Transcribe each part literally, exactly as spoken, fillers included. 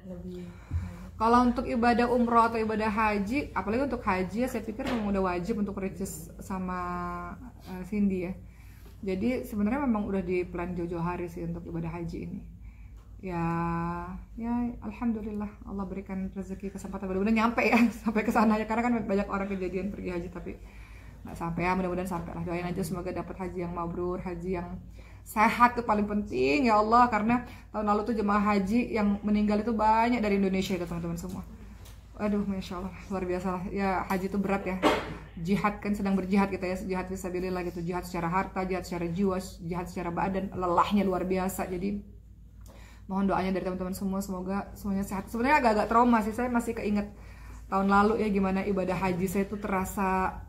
lebih. Kalau untuk ibadah umroh atau ibadah haji, apalagi untuk haji ya saya pikir memang udah wajib untuk Ricis sama uh, Cindy ya. Jadi sebenarnya memang udah di plan jauh-jauh hari sih untuk ibadah haji ini. Ya, ya alhamdulillah Allah berikan rezeki kesempatan mudah-mudahan nyampe ya sampai ke sana ya, karena kan banyak orang kejadian pergi haji tapi nggak sampai ya, mudah-mudahan sampai lah. Doain aja semoga dapat haji yang mabrur, haji yang sehat tuh paling penting ya Allah, karena tahun lalu tuh jemaah haji yang meninggal itu banyak dari Indonesia itu teman-teman semua. Aduh, masya Allah, luar biasa lah. Ya haji itu berat ya. Jihad kan sedang berjihad kita ya, jihad fisabilillah gitu, jihad secara harta, jihad secara jiwa, jihad secara badan, lelahnya luar biasa. Jadi mohon doanya dari teman-teman semua, semoga semuanya sehat. Sebenarnya agak-agak trauma sih, saya masih keinget tahun lalu ya gimana ibadah haji saya itu terasa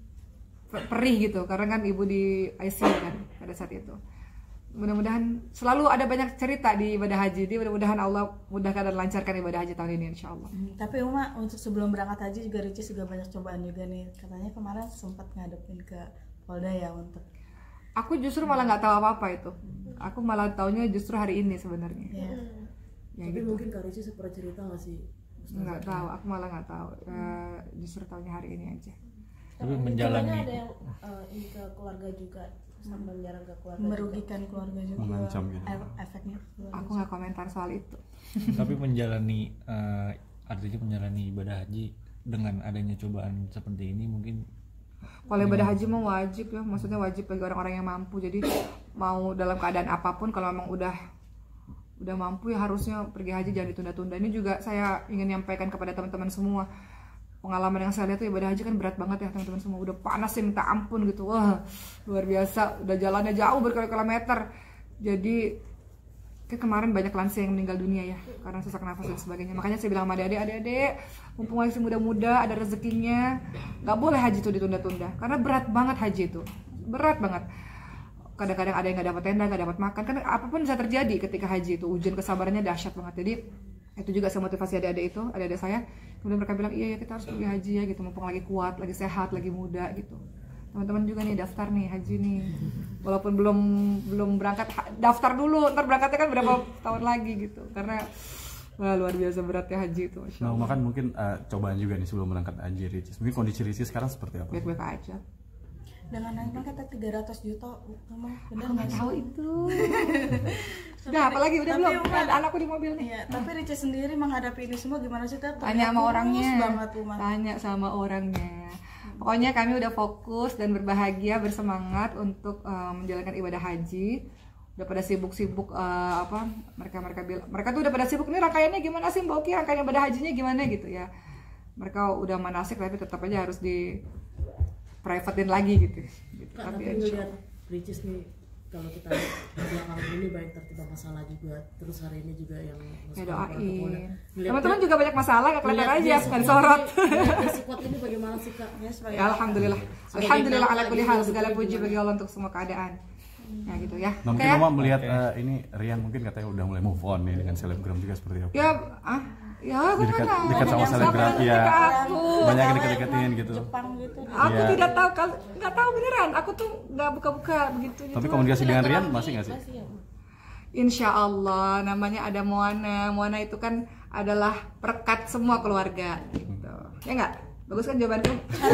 perih gitu, karena kan ibu di I C U kan pada saat itu. Mudah-mudahan selalu ada banyak cerita di ibadah haji. Jadi mudah-mudahan Allah mudahkan dan lancarkan ibadah haji tahun ini insya Allah. Hmm, tapi Uma untuk sebelum berangkat haji juga Ricis juga banyak cobaan juga nih. Katanya kemarin sempat ngadepin ke Polda ya untuk. Aku justru malah nggak tahu apa-apa itu. Aku malah taunya justru hari ini sebenarnya. Ya. Ya, tapi gitu. Mungkin Kak Ricis pernah cerita nggak sih? Nggak tahu. Aku malah nggak tahu. Uh, justru taunya hari ini aja. Tapi menjalani. Ada yang uh, ini ke keluarga juga. Sampai menyerang ke keluarga, merugikan juga. Keluarga juga, mengancam gitu. Efeknya aku nggak komentar soal itu. Tapi menjalani uh, artinya menjalani ibadah haji dengan adanya cobaan seperti ini mungkin kalau ibadah haji mau wajib ya, maksudnya wajib bagi orang-orang yang mampu. Jadi mau dalam keadaan apapun kalau memang udah udah mampu ya harusnya pergi haji, jangan ditunda-tunda. Ini juga saya ingin nyampaikan kepada teman-teman semua. Pengalaman yang saya lihat tuh ibadah haji kan berat banget ya teman-teman semua, udah panas sih minta ampun gitu, wah luar biasa, udah jalannya jauh berkilo-kilometer. Jadi kan kemarin banyak lansia yang meninggal dunia ya karena sesak nafas dan sebagainya. Makanya saya bilang sama adik-adik, adik-adik mumpung masih muda-muda ada rezekinya, nggak boleh haji itu ditunda-tunda karena berat banget haji itu, berat banget. Kadang-kadang ada yang nggak dapat tenda, nggak dapat makan, kan apapun bisa terjadi ketika haji itu, ujian kesabarannya dahsyat banget. Jadi itu juga saya motivasi adik-adik itu, adik-adik saya. Kemudian mereka bilang iya ya kita harus pergi haji ya gitu, mumpung lagi kuat, lagi sehat, lagi muda gitu. Teman-teman juga nih daftar nih haji nih, walaupun belum belum berangkat daftar dulu, ntar berangkatnya kan berapa tahun lagi gitu, karena wah, luar biasa beratnya haji itu. Nah makan mungkin uh, cobaan juga nih sebelum berangkat haji Ricis, mungkin kondisi Ricis sekarang seperti apa? Baik-baik aja. Dengan naiknya kata tiga ratus juta rumah, benar nggak tahu itu. Udah apalagi udah belum kan anakku di mobil nih. Ya, tapi Ricis sendiri menghadapi ini semua gimana sih? Tanya sama orangnya. Banget, Tanya sama orangnya. Pokoknya kami udah fokus dan berbahagia, bersemangat untuk uh, menjalankan ibadah haji. Udah pada sibuk-sibuk uh, apa? Mereka-mereka bilang, mereka tuh udah pada sibuk nih rangkaiannya gimana sih Mbak Oki, rangkaian ibadah hajinya gimana gitu ya. Mereka udah manasik tapi tetap aja harus di privatein lagi gitu. gitu. Kak, tapi ngeliat Ricis nih kalau kita belakangan ini baik tertimpa masalah juga, terus hari ini juga yang ya doain. Teman-teman juga banyak masalah, gak kelihatan aja kan sorot. Sekuat ini bagaimana sih Kak? Ya, ya alhamdulillah. Alhamdulillah ala kulli hal, segala puji bagi Allah untuk semua keadaan. Ya gitu ya. Nah, mungkin Mama melihat uh, ini Rian mungkin katanya udah mulai move on nih dengan selebgram juga seperti apa? Ya, ah ya aku dekat, kan dekat sama selebgram ya, banyak yang deket-deketin gitu. Jepang gitu. Aku ya. tidak tahu, nggak tahu beneran. Aku tuh nggak buka-buka begitu. Tapi komunikasi dengan Rian masih nggak sih? Insya Allah, namanya ada Moana. Moana itu kan adalah perekat semua keluarga. Gitu. Ya nggak? Bagus kan jawabanku?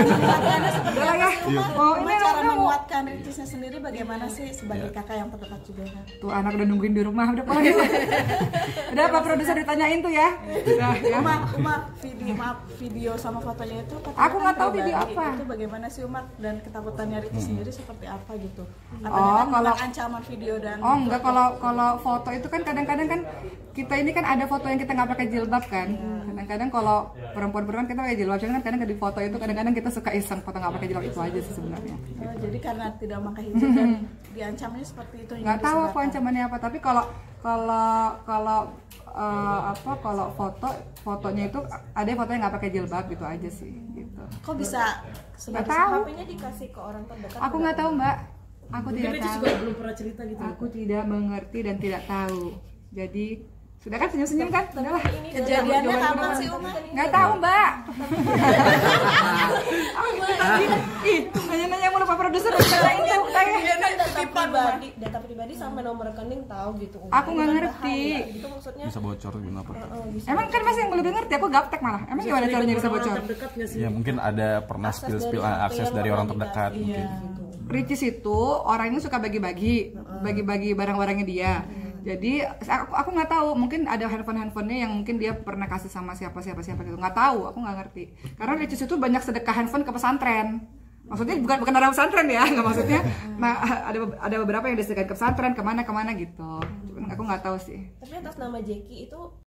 Udah lah ya. Mau ini cara menguatkan Ricisnya sendiri bagaimana sih sebagai kakak yang terdekat juga kan? Tuh anak udah nungguin di rumah, udah pulang. Udah apa produser ditanyain tuh ya? Udah ya. Uma, Uma video maaf video sama fotonya itu. Aku nggak tahu video apa. Itu bagaimana sih Uma dan ketakutannya Ricis sendiri seperti apa gitu? Katanya oh kan kalau ancaman video dan. Oh enggak, kalau kalau foto itu kan kadang-kadang kan kita ini kan ada foto yang kita nggak pakai jilbab kan. Kadang-kadang kalau perempuan-perempuan kita pakai jilbab, kan kadang di foto itu kadang-kadang kita suka iseng foto nggak pakai jilbab, itu aja sih sebenarnya. Oh, jadi karena tidak pakai hijab dan diancamnya seperti itu. Nggak tahu aku ancamannya apa, tapi kalau kalau kalau uh, apa kalau foto fotonya itu ada foto yang nggak pakai jilbab gitu aja sih gitu. Kok bisa? Nggak tahu. H P-nya dikasih ke orang terdekat. Aku nggak tahu Mbak. Aku Mungkin tidak Ricis tahu. juga belum pernah cerita gitu. Aku tidak mengerti dan tidak tahu. Jadi Sudah kan senyum-senyum kan? Udah lah. Kejadiannya kapan sih Uma? Nggak tahu mbak. Ih, nanya-nanya mulu Pak Produser. Tanya tahu tanya. Data pribadi, data pribadi sampai nomor rekening tahu gitu. Aku nggak ngerti. Gitu maksudnya. Bisa bocor kenapa? Emang kan masih yang lebih ngerti, aku gaptek malah. Emang gimana caranya bisa bocor? Terdekat nggak sih? Ya mungkin ada pernah Akses spill spill dari akses yang dari orang pernah terdekat dikasih. mungkin. Gitu. Ricis itu orangnya suka bagi-bagi, bagi-bagi barang-barangnya dia. Jadi aku aku nggak tahu, mungkin ada handphone-handphonenya yang mungkin dia pernah kasih sama siapa siapa siapa gitu. Nggak tahu, aku nggak ngerti. Karena Ricis itu banyak sedekah handphone ke pesantren. Maksudnya bukan bukan orang pesantren ya, nggak maksudnya. Nah ada ada beberapa yang disedekahkan ke pesantren, kemana kemana gitu. Cuman aku nggak tahu sih. Tapi atas nama Jeki itu